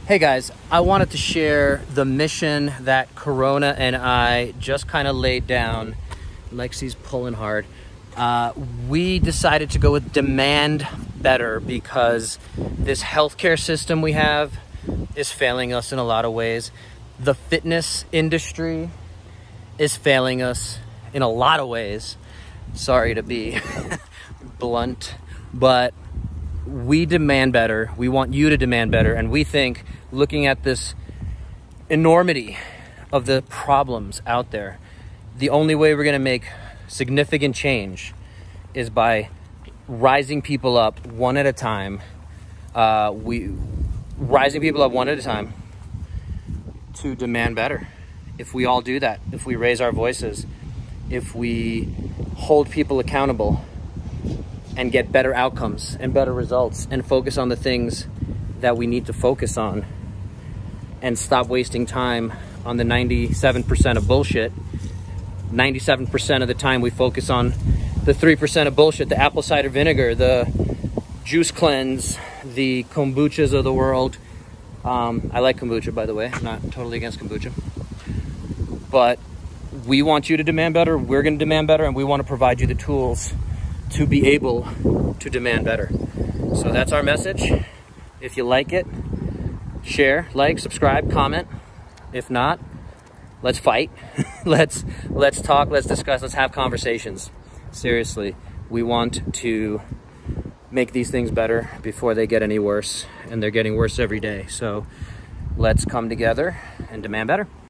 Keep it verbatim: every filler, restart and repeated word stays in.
Hey guys, I wanted to share the mission that Corona and I just kind of laid down. Lexi's pulling hard. Uh, we decided to go with demand better because this healthcare system we have is failing us in a lot of ways. The fitness industry is failing us in a lot of ways. Sorry to be blunt, but we demand better. We want you to demand better. And we think, looking at this enormity of the problems out there, the only way we're going to make significant change is by rising people up one at a time. Uh, we rising people up one at a time to demand better. If we all do that, if we raise our voices, if we hold people accountable and get better outcomes and better results and focus on the things that we need to focus on and stop wasting time on the ninety-seven percent of bullshit. ninety-seven percent of the time we focus on the three percent of bullshit, the apple cider vinegar, the juice cleanse, the kombuchas of the world. Um, I like kombucha, by the way. I'm not totally against kombucha. But we want you to demand better. We're going to demand better, and we want to provide you the tools to be able to demand better. So that's our message. If you like it, share, like, subscribe, comment. If not, let's fight. let's let's talk, let's discuss, let's have conversations. Seriously, we want to make these things better before they get any worse, and they're getting worse every day. So let's come together and demand better.